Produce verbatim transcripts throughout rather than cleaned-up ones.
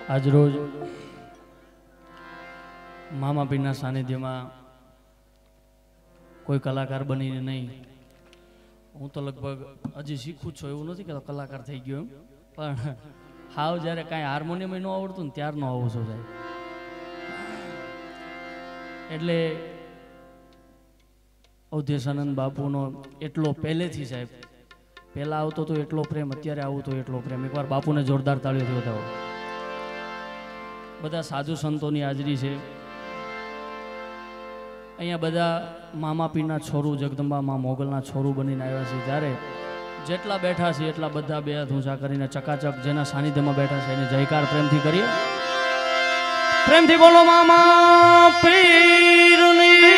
આજ રોજ મામા પીરના સાનિધ્યમાં કોઈ કલાકાર બનીને નહીં, હું તો લગભગ હજી શીખું છું, એવું નથી કે કલાકાર થઈ ગયો એમ, પણ હાવ જ્યારે કાંઈ હાર્મોનિયમ ન આવડતું ને ત્યારનો આવું છું સાહેબ. એટલે અવધેશાનંદ બાપુનો એટલો પહેલેથી સાહેબ, પહેલાં આવતો તો એટલો પ્રેમ, અત્યારે આવું તો એટલો પ્રેમ. એકવાર બાપુને જોરદાર તાળીઓથી વધાવો. બધા સાધુ સંતોની હાજરી છે અહીંયા, બધા મામા પીરના છોરું જગદંબા માં મોગલના છોરું બનીને આવ્યા છે. જ્યારે જેટલા બેઠા છે એટલા બધા બે હાથ ઊંચા કરીને ચકાચક જેના સાનિધ્યમાં બેઠા છે એને જયકાર પ્રેમથી કરીએ. પ્રેમથી બોલો મામા પીરની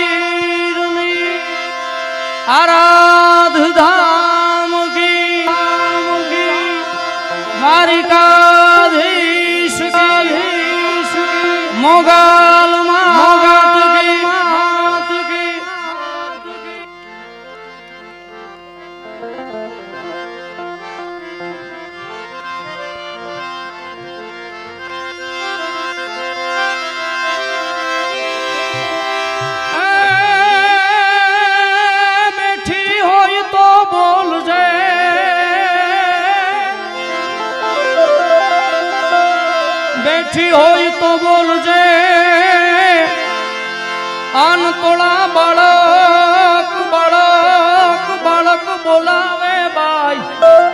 આરાધ ધામ કી દ્વારિકાધીશ મોગલ માત કી માત કી. બેઠી હોય તો બોલજે, બેઠી હોય તો બોલજે, અનતોળા બાળક બાળક બાળક બોલાવે બાઈ.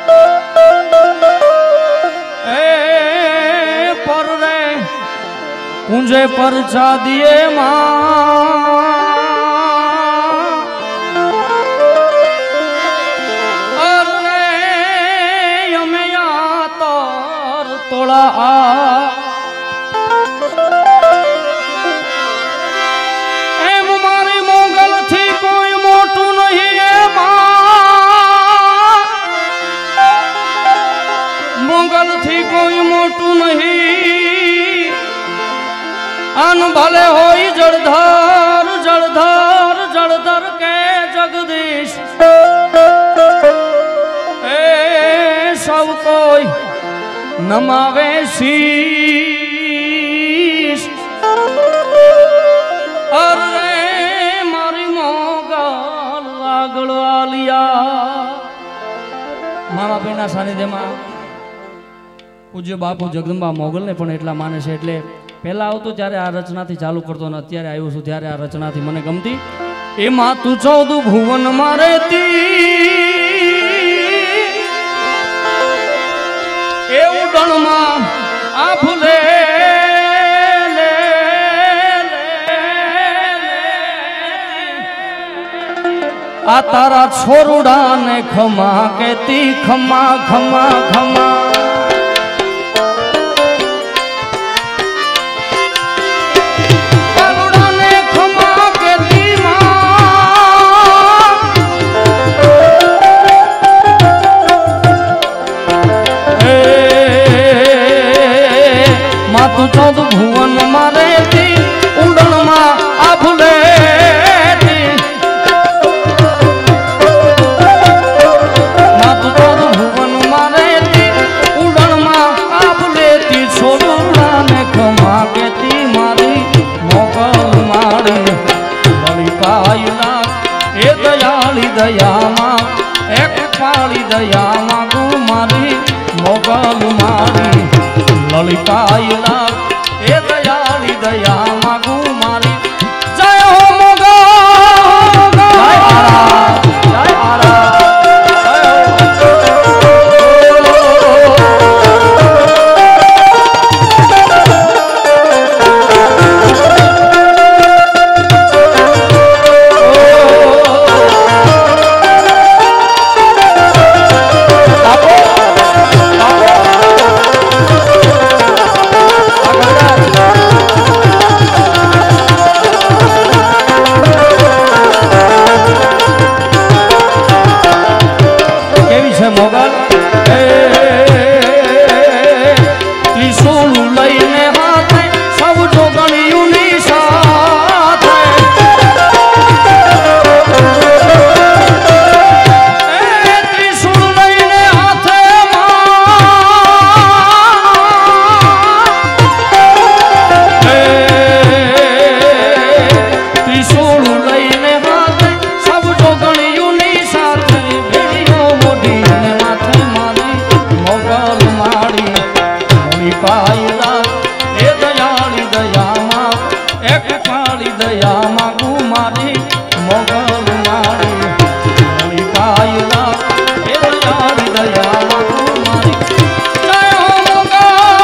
એ પર રે કુંજે પર ચાદીએ માં, અરે અમે આ તર તોળા મોગલ થી કોઈ મોટું નહીં. અન ભલે હોય જળધર જળધર જળધર કે જગદીશ, એ સૌ કોઈ નમાવે શીશ. અરે મારી મોગલ આગળ આલિયા. મામા પીરના સાનિધ્યમાં પૂજ્ય બાપુ જગદંબા મોગલને પણ એટલા માને છે. એટલે પહેલા આવતો ત્યારે આ રચનાથી ચાલુ કરતો ને અત્યારે આવ્યો છું ત્યારે આ રચનાથી મને ગમતી. એમાં તું ચૌદ ભુવન માં રહેતી, એ ઉડણમાં આ ફૂલે આ તારા છોરુડા ને ખમા કેતી ખમા ખમા ખમા. માતું ચૌદ ભુવન માં રહેતી, ઉડણમાં આ ફૂલેતી. માતું ચૌદ ભુવન માં રહેતી, ઉડણમાં આ ફૂલેતી. છોડુડા ને ખમા કેતી મારી મોગલ મારી. લળી પાયલા એ દયાળી દયામાં, એક પાળી દયામાં ગુ મારી મોગલ મારી. લલિતાયલા એ દયાળી દયા માગુ મારી. જય હો મોગલ, જય આરા, જય આરા. દયા માંગુ મારી મોગલ મારી કાયલા હે દયાળી દયા માંગુ મારી જય હો મોગલ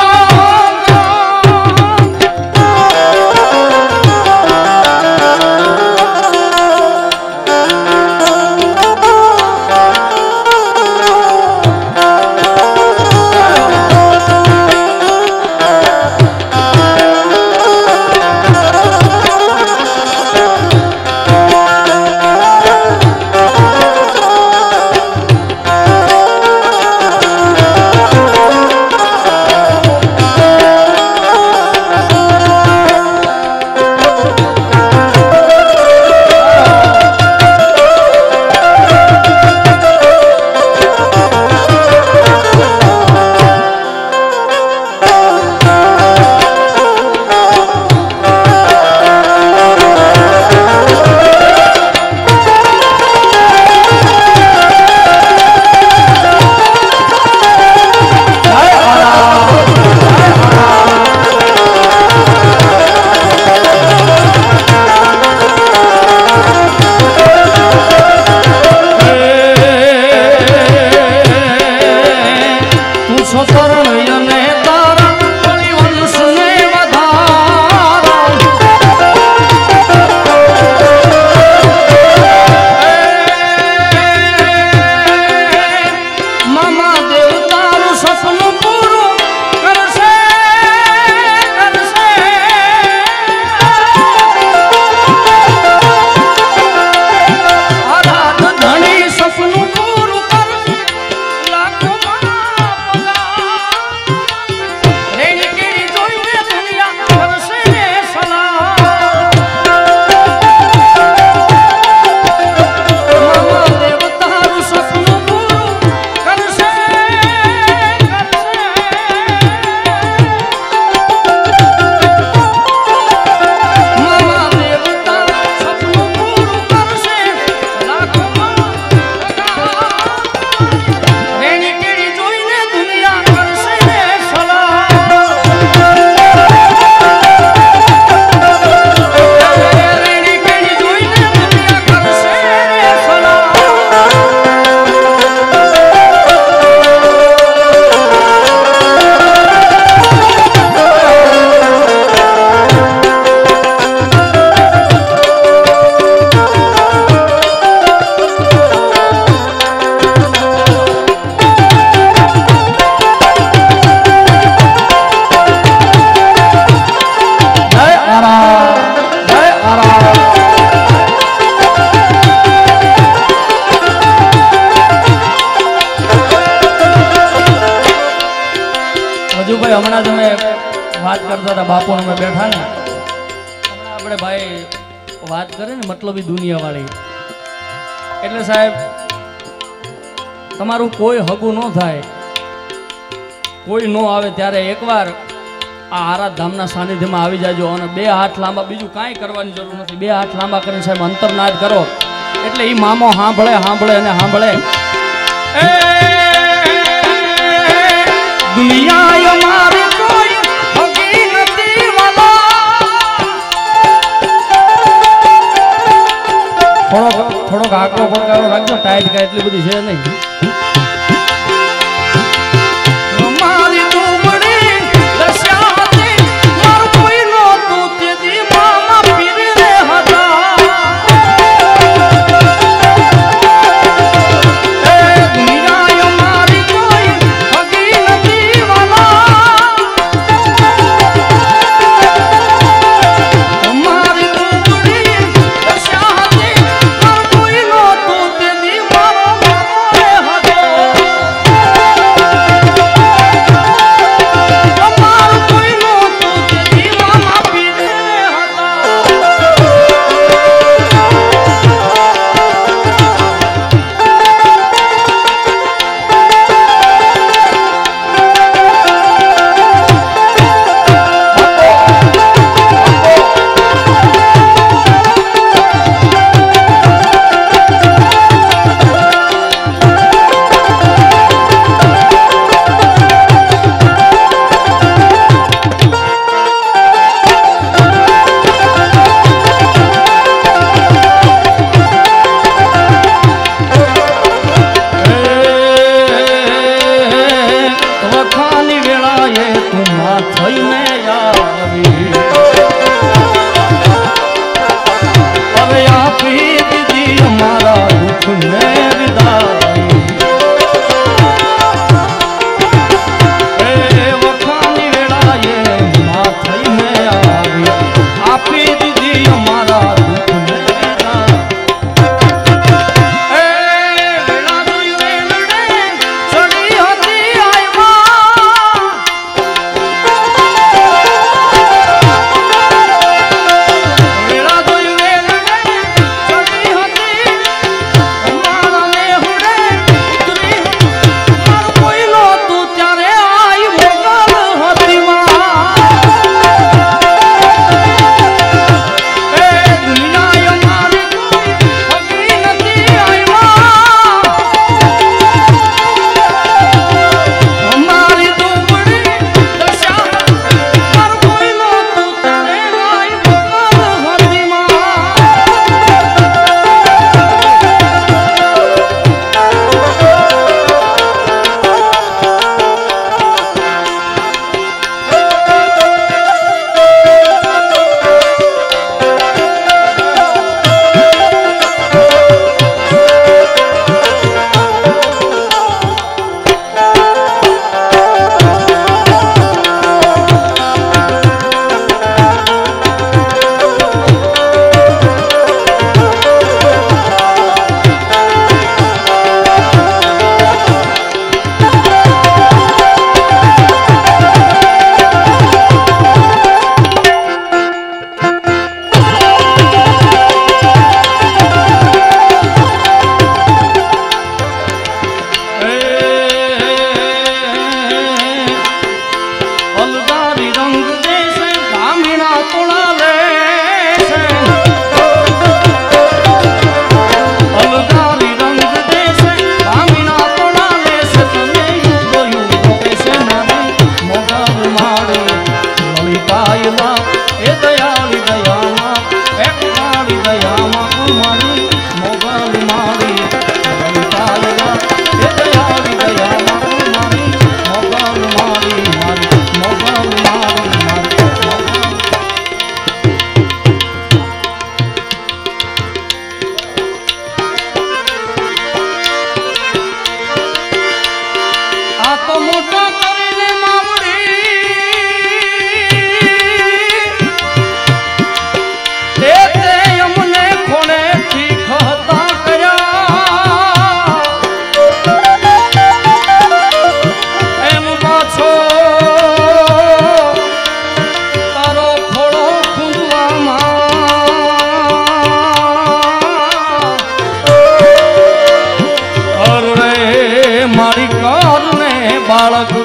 હમણાં જ અમે વાત કરતા હતા બાપુ અમે બેઠા ને હમણાં આપણે ભાઈ વાત કરે ને મતલબી દુનિયા વાળી એટલે સાહેબ તમારું કોઈ હગું ન થાય કોઈ ન આવે ત્યારે એકવાર આ આરાધ ધામના સાનિધ્યમાં આવી જાજો અને બે હાથ લાંબા બીજું કાંઈ કરવાની જરૂર નથી બે હાથ લાંબા કરીને સાહેબ અંતરનાદ કરો એટલે એ મામો સાંભળે સાંભળે અને સાંભળે દુનિયા મારી કોઈ હગી નથી વાલા થોડો થોડોક આકરો પડકારો રાખજો ટાઈટ કાંઈ એટલી બધી છે નહીં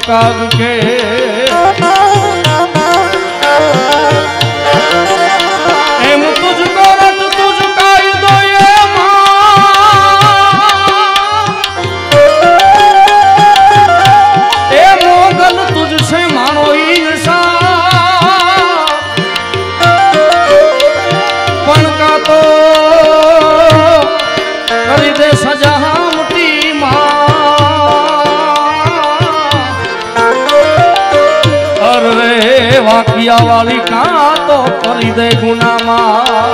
काग के एम तुझको रट तुझका ही दो ये ए मोगल तुझसे मानो इंसाफ पण का तो करी दे सजा मुटी मां अरे वाकिया वाली का तो करी दे गुना मां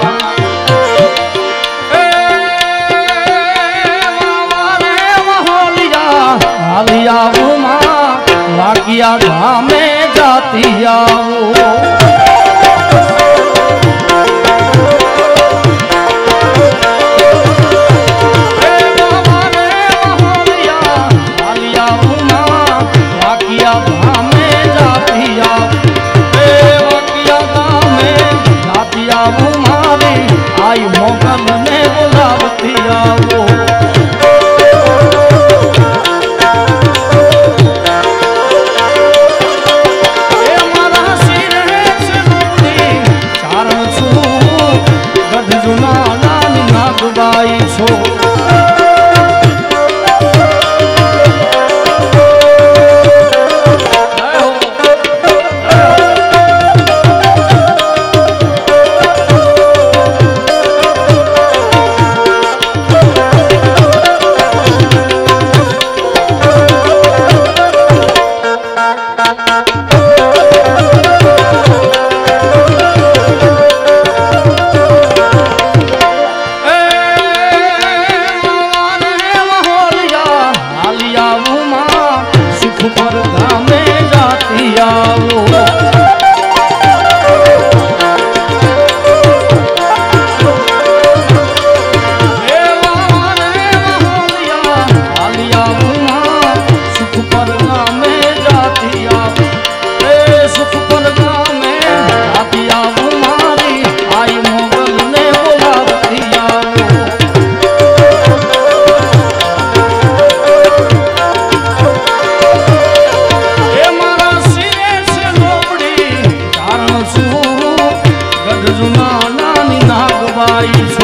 लिया वो मां वाकिया धाम में जाती आओ आई मोगल ने बुलावती आओ नागबाई छो नागबाई